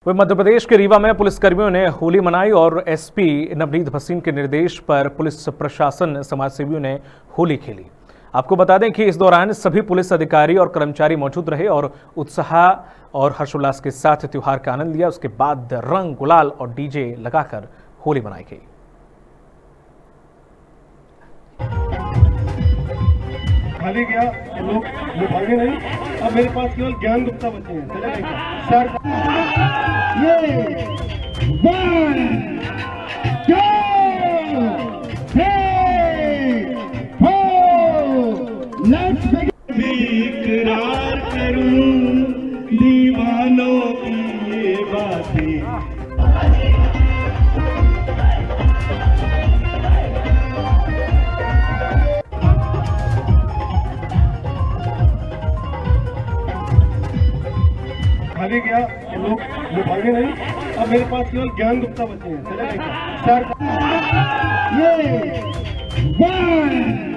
वहीं मध्य प्रदेश के रीवा में पुलिसकर्मियों ने होली मनाई और एसपी नवनीत भसीन के निर्देश पर पुलिस प्रशासन समाजसेवियों ने होली खेली। आपको बता दें कि इस दौरान सभी पुलिस अधिकारी और कर्मचारी मौजूद रहे और उत्साह और हर्षोल्लास के साथ त्योहार का आनंद लिया। उसके बाद रंग, गुलाल और डीजे लगाकर होली मनाई गई। खाली गया लोग वो भागे नहीं। अब मेरे पास केवल ज्ञान गुप्ता बचे हैं। सर ये 1 2 3 4 लेट्स इकरार करूं दीवानों की ये बातें। खाली गया लोग वो भागे नहीं। अब मेरे पास केवल ज्ञान गुप्ता बचे हैं। सर ये 1